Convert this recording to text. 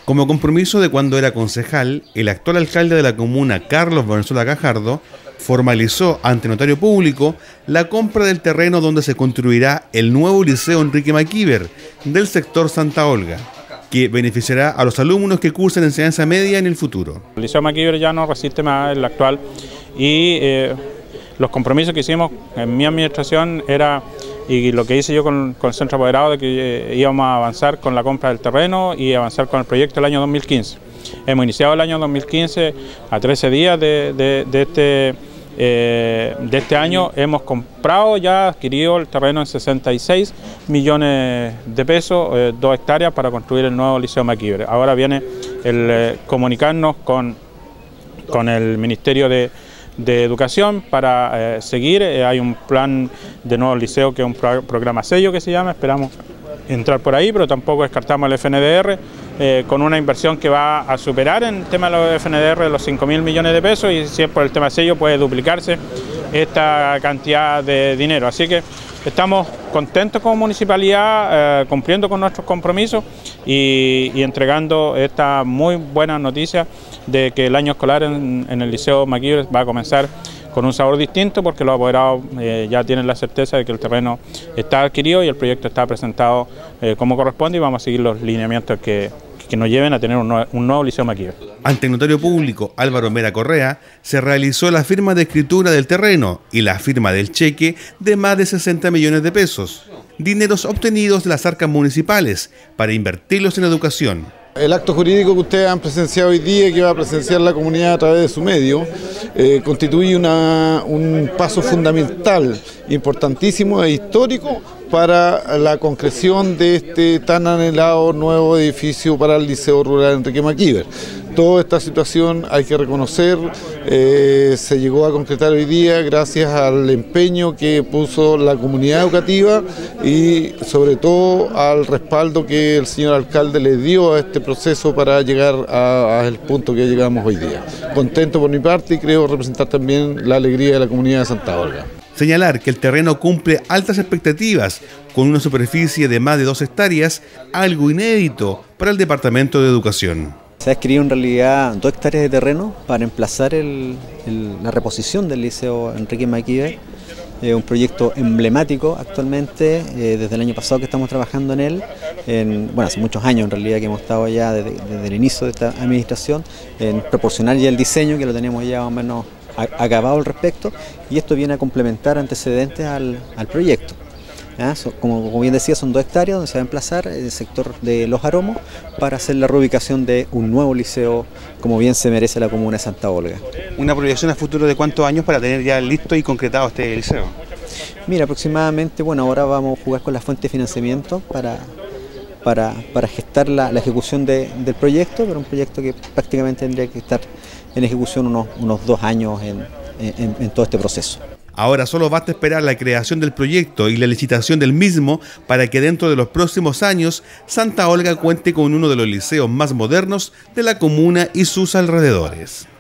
Como compromiso de cuando era concejal, el actual alcalde de la comuna, Carlos Valenzuela Gajardo, formalizó ante notario público la compra del terreno donde se construirá el nuevo Liceo Enrique Maquíver del sector Santa Olga, que beneficiará a los alumnos que cursen enseñanza media en el futuro. El Liceo Maquíver ya no resiste más el actual y los compromisos que hicimos en mi administración era, y lo que hice yo con el Centro Apoderado, de que íbamos a avanzar con la compra del terreno y avanzar con el proyecto el año 2015. Hemos iniciado el año 2015, a 13 días de este año hemos comprado, ya adquirido el terreno en 66 millones de pesos, 2 hectáreas para construir el nuevo Liceo Maquíver. Ahora viene el comunicarnos con el Ministerio de Educación para seguir. Hay un plan de nuevo liceo que es un programa sello que se llama, esperamos entrar por ahí, pero tampoco descartamos el FNDR con una inversión que va a superar en tema de los FNDR los 5.000 millones de pesos, y si es por el tema sello puede duplicarse esta cantidad de dinero. Así que estamos contentos como municipalidad, cumpliendo con nuestros compromisos y entregando esta muy buena noticia de que el año escolar en el Liceo Maquíver va a comenzar con un sabor distinto, porque los apoderados ya tienen la certeza de que el terreno está adquirido y el proyecto está presentado como corresponde, y vamos a seguir los lineamientos que nos lleven a tener un nuevo Liceo Maquíver. Ante el notario público Álvaro Mera Correa se realizó la firma de escritura del terreno y la firma del cheque de más de 60 millones de pesos, dineros obtenidos de las arcas municipales para invertirlos en educación. El acto jurídico que ustedes han presenciado hoy día y que va a presenciar la comunidad a través de su medio constituye un paso fundamental, importantísimo e histórico para la concreción de este tan anhelado nuevo edificio para el Liceo Rural Enrique Maquíver. Toda esta situación, hay que reconocer, se llegó a concretar hoy día gracias al empeño que puso la comunidad educativa y sobre todo al respaldo que el señor alcalde le dio a este proceso para llegar al punto que llegamos hoy día. Contento por mi parte y creo representar también la alegría de la comunidad de Santa Olga. Señalar que el terreno cumple altas expectativas con una superficie de más de 2 hectáreas, algo inédito para el Departamento de Educación. Se ha adquirido en realidad 2 hectáreas de terreno para emplazar la reposición del Liceo Enrique Maquíver, un proyecto emblemático actualmente, desde el año pasado que estamos trabajando en él, bueno, hace muchos años en realidad que hemos estado ya desde el inicio de esta administración, en proporcionar ya el diseño, que lo tenemos ya más o menos acabado al respecto, y esto viene a complementar antecedentes al proyecto. Como bien decía, son 2 hectáreas donde se va a emplazar el sector de Los Aromos para hacer la reubicación de un nuevo liceo, como bien se merece la comuna de Santa Olga. ¿Una proyección a futuro de cuántos años para tener ya listo y concretado este liceo? Mira, aproximadamente, bueno, ahora vamos a jugar con la fuente de financiamiento para gestar la ejecución del proyecto, pero un proyecto que prácticamente tendría que estar en ejecución unos 2 años en todo este proceso. Ahora solo basta esperar la creación del proyecto y la licitación del mismo para que dentro de los próximos años Santa Olga cuente con uno de los liceos más modernos de la comuna y sus alrededores.